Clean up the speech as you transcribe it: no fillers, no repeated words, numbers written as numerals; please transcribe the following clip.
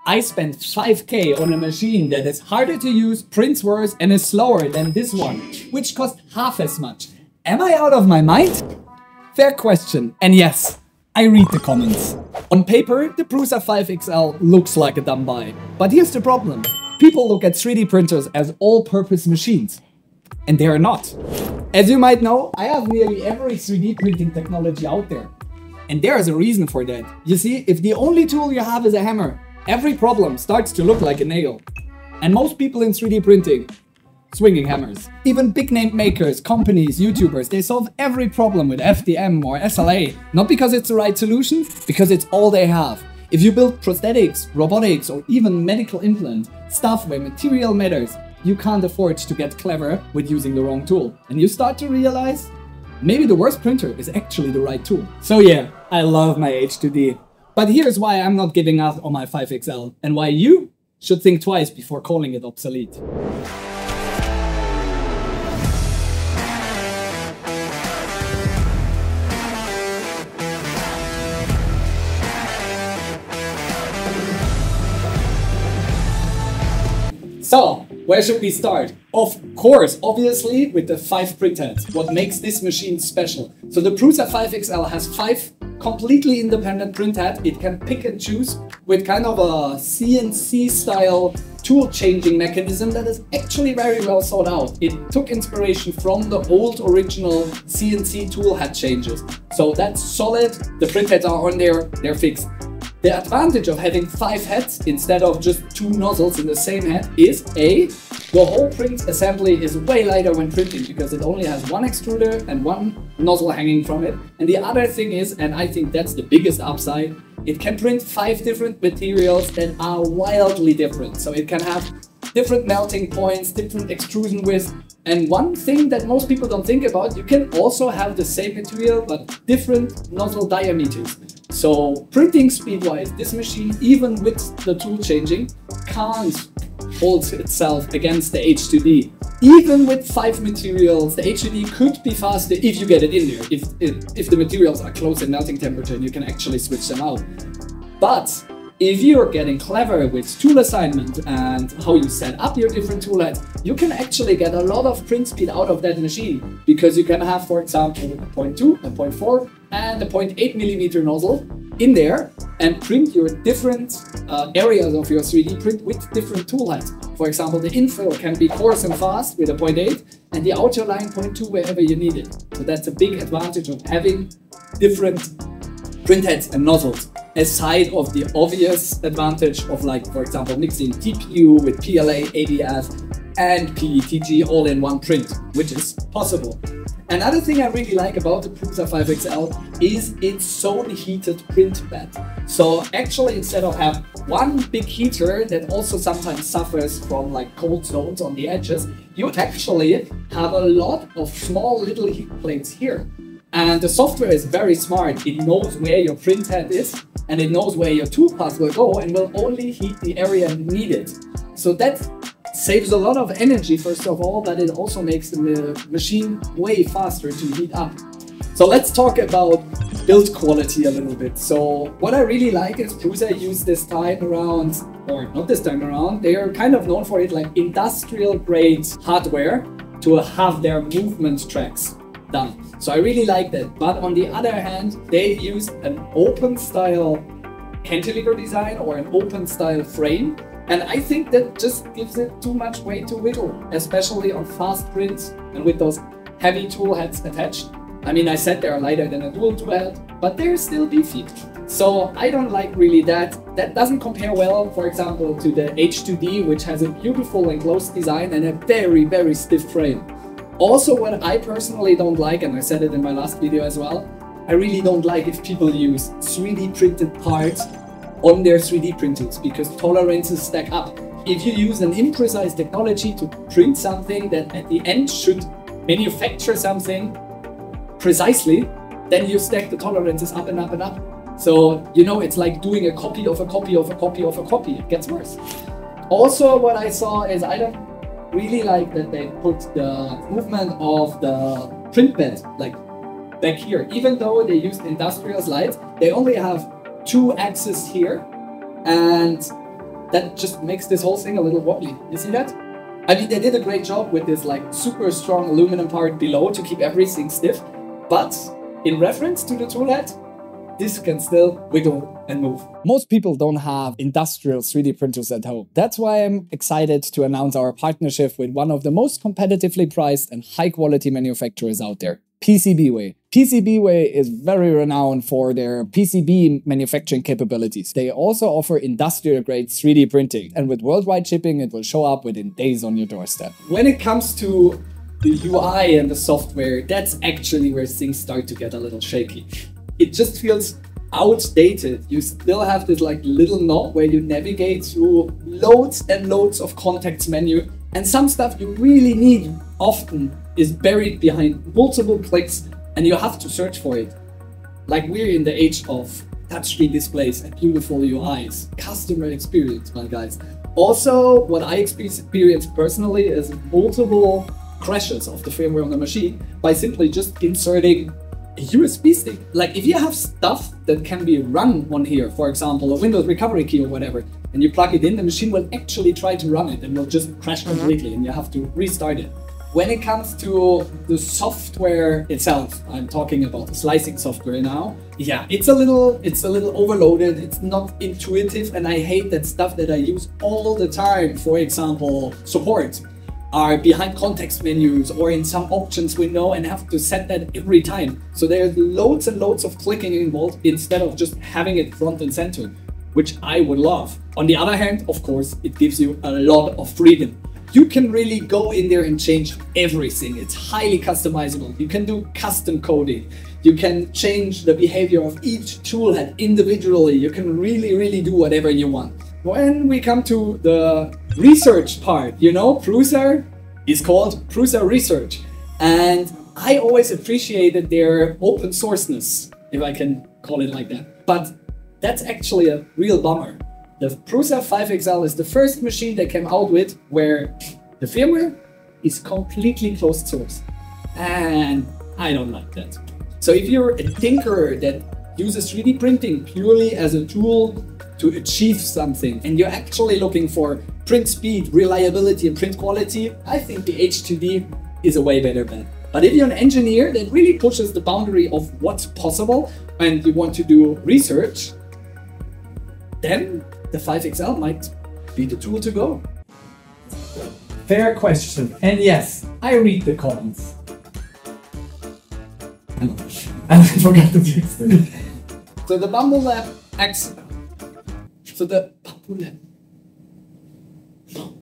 I spent 5K on a machine that is harder to use, prints worse, and is slower than this one, which cost half as much. Am I out of my mind? Fair question. And yes, I read the comments. On paper, the Prusa 5XL looks like a dumb buy. But here's the problem. People look at 3D printers as all-purpose machines. And they are not. As you might know, I have nearly every 3D printing technology out there. And there is a reason for that. You see, if the only tool you have is a hammer, every problem starts to look like a nail. And most people in 3D printing, swinging hammers. Even big name makers, companies, YouTubers, they solve every problem with FDM or SLA. Not because it's the right solution, because it's all they have. If you build prosthetics, robotics, or even medical implant, stuff where material matters, you can't afford to get clever with using the wrong tool. And you start to realize, maybe the worst printer is actually the right tool. So yeah, I love my H2D. But here's why I'm not giving up on my 5XL and why you should think twice before calling it obsolete. So, where should we start? Of course, obviously, with the 5 printheads. What makes this machine special? So the Prusa 5XL has 5 completely independent printheads. It can pick and choose with kind of a CNC-style tool changing mechanism that is actually very well thought out. It took inspiration from the old original CNC tool head changes. So that's solid. The printheads are on there, they're fixed. The advantage of having 5 heads instead of just 2 nozzles in the same head is the whole print assembly is way lighter when printing because it only has 1 extruder and 1 nozzle hanging from it. And the other thing is, and I think that's the biggest upside, it can print 5 different materials that are wildly different. So it can have different melting points, different extrusion width. And one thing that most people don't think about, you can also have the same material but different nozzle diameters. So printing speed-wise, this machine, even with the tool changing, can't hold itself against the H2D. Even with 5 materials, the H2D could be faster if you get it in there, if the materials are close in melting temperature and you can actually switch them out. But if you're getting clever with tool assignment and how you set up your different tool heads, you can actually get a lot of print speed out of that machine because you can have, for example, a 0.2, a 0.4 and a 0.8mm nozzle in there and print your different areas of your 3D print with different tool heads. For example, the infill can be coarse and fast with a 0.8 and the outer line 0.2 wherever you need it. So that's a big advantage of having different print heads and nozzles, aside of the obvious advantage of, like, for example, mixing TPU with PLA, ABS and PETG all in one print, which is possible. Another thing I really like about the Prusa 5XL is its solely heated print bed. So actually, instead of having one big heater that also sometimes suffers from like cold zones on the edges, you actually have a lot of small little heat plates here. And the software is very smart. It knows where your print head is and it knows where your tool path will go and will only heat the area needed. So that saves a lot of energy, first of all, but it also makes the machine way faster to heat up. So let's talk about build quality a little bit. So what I really like is Prusa used this time around, or not this time around, they are kind of known for it, like industrial grade hardware to have their movement tracks done. So I really like that. But on the other hand, they used an open style cantilever design or an open style frame. And I think that just gives it too much way to wiggle, especially on fast prints and with those heavy tool heads attached. I mean, I said they're lighter than a dual tool head, but they're still beefy. So I don't like really that. That doesn't compare well, for example, to the H2D, which has a beautiful enclosed design and a very, very stiff frame. Also, what I personally don't like, and I said it in my last video as well, I really don't like if people use 3D printed parts on their 3D printers because tolerances stack up. If you use an imprecise technology to print something that at the end should manufacture something precisely, then you stack the tolerances up and up and up. So, you know, it's like doing a copy of a copy of a copy of a copy. It gets worse. Also, what I saw is I don't really like that they put the movement of the print bed like back here. Even though they used industrial slides, they only have 2 axes here, and that just makes this whole thing a little wobbly. You see that? I mean, they did a great job with this like super strong aluminum part below to keep everything stiff, but in reference to the tool head, this can still wiggle and move. Most people don't have industrial 3D printers at home. That's why I'm excited to announce our partnership with one of the most competitively priced and high quality manufacturers out there, PCBWay. PCBWay is very renowned for their PCB manufacturing capabilities. They also offer industrial grade 3D printing, and with worldwide shipping, it will show up within days on your doorstep. When it comes to the UI and the software, that's actually where things start to get a little shaky. It just feels outdated. You still have this like little knob where you navigate through loads and loads of contacts menu, and some stuff you really need often is buried behind multiple clicks and you have to search for it. Like we're in the age of touchscreen displays and beautiful UIs. Customer experience, my guys. Also, what I experienced personally is multiple crashes of the firmware on the machine by simply just inserting a USB stick. Like if you have stuff that can be run on here, for example, a Windows recovery key or whatever, and you plug it in, the machine will actually try to run it and will just crash completely and you have to restart it. When it comes to the software itself, I'm talking about the slicing software now. Yeah, it's a little overloaded, it's not intuitive, and I hate that stuff that I use all the time. For example, support are behind context menus or in some options window and have to set that every time. So there's loads and loads of clicking involved instead of just having it front and center, which I would love. On the other hand, of course, it gives you a lot of freedom. You can really go in there and change everything. It's highly customizable. You can do custom coding. You can change the behavior of each tool head individually. You can really do whatever you want. When we come to the research part, you know, Prusa is called Prusa Research. And I always appreciated their open sourceness, if I can call it like that. But that's actually a real bummer. The Prusa 5XL is the first machine they came out with where the firmware is completely closed source. And I don't like that. So if you're a tinkerer that uses 3D printing purely as a tool to achieve something, and you're actually looking for print speed, reliability, and print quality, I think the H2D is a way better bet. But if you're an engineer that really pushes the boundary of what's possible and you want to do research, then the 5XL might be the tool to go. Fair question. And yes, I read the comments. And I forgot to fix it. So the Bambu Lab X. So the Bambu Lab